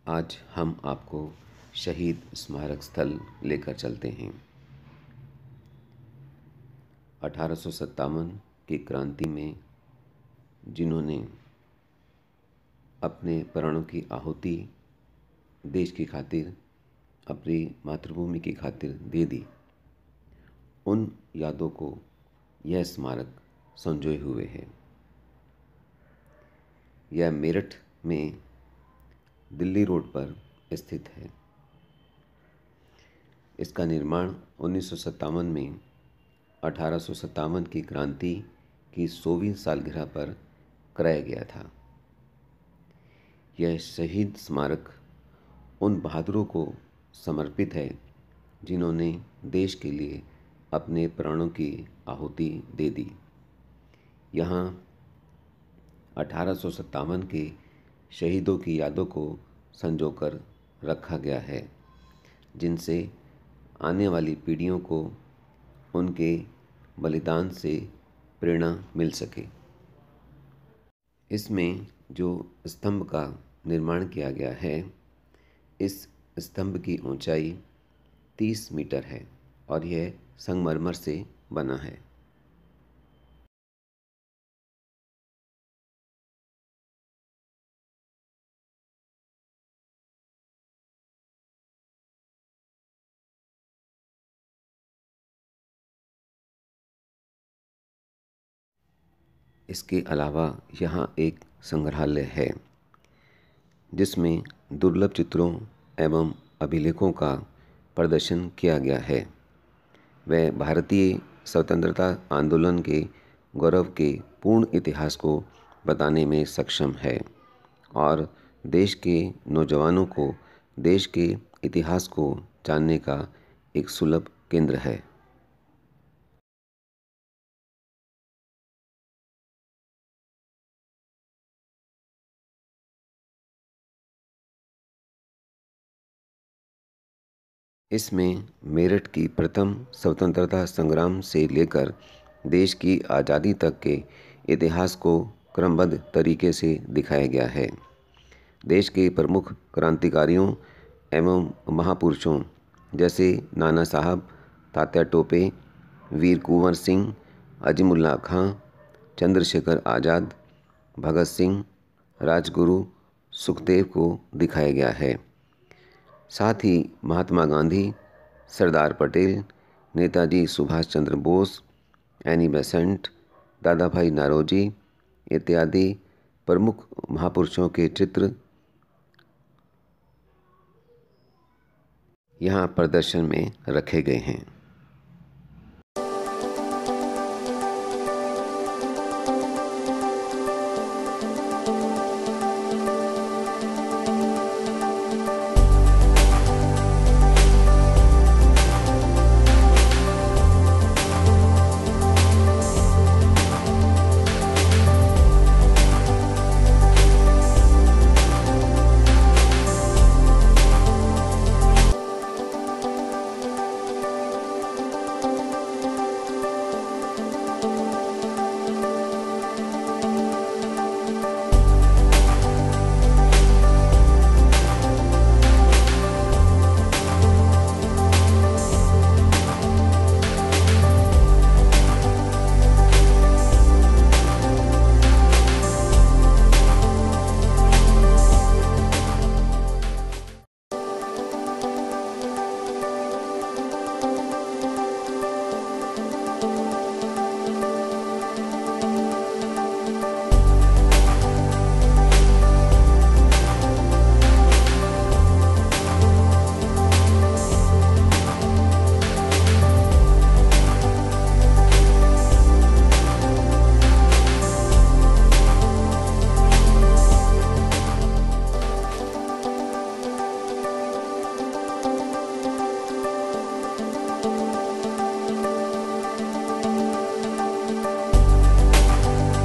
आज हम आपको शहीद स्मारक स्थल लेकर चलते हैं। 1857 की क्रांति में जिन्होंने अपने प्राणों की आहुति देश की खातिर, अपनी मातृभूमि की खातिर दे दी, उन यादों को यह स्मारक संजोए हुए है। यह मेरठ में दिल्ली रोड पर स्थित है। इसका निर्माण 1957 में 1857 की क्रांति की 100वीं सालगिरह पर कराया गया था। यह शहीद स्मारक उन बहादुरों को समर्पित है जिन्होंने देश के लिए अपने प्राणों की आहुति दे दी। यहाँ 1857 के शहीदों की यादों को संजोकर रखा गया है, जिनसे आने वाली पीढ़ियों को उनके बलिदान से प्रेरणा मिल सके। इसमें जो स्तंभ का निर्माण किया गया है, इस स्तंभ की ऊंचाई 30 मीटर है और यह संगमरमर से बना है। इसके अलावा यहाँ एक संग्रहालय है जिसमें दुर्लभ चित्रों एवं अभिलेखों का प्रदर्शन किया गया है। वह भारतीय स्वतंत्रता आंदोलन के गौरव के पूर्ण इतिहास को बताने में सक्षम है और देश के नौजवानों को देश के इतिहास को जानने का एक सुलभ केंद्र है। इसमें मेरठ की प्रथम स्वतंत्रता संग्राम से लेकर देश की आज़ादी तक के इतिहास को क्रमबद्ध तरीके से दिखाया गया है। देश के प्रमुख क्रांतिकारियों एवं महापुरुषों जैसे नाना साहब, तात्या टोपे, वीर कुंवर सिंह, अजीमुल्ला खां, चंद्रशेखर आज़ाद, भगत सिंह, राजगुरु, सुखदेव को दिखाया गया है। साथ ही Mahatma Gandhi, Sardar Patel, Netaji Subhash Chandra Bose, Annie Besant, Dadabhai Naoroji इत्यादि प्रमुख महापुरुषों के चित्र यहाँ प्रदर्शन में रखे गए हैं।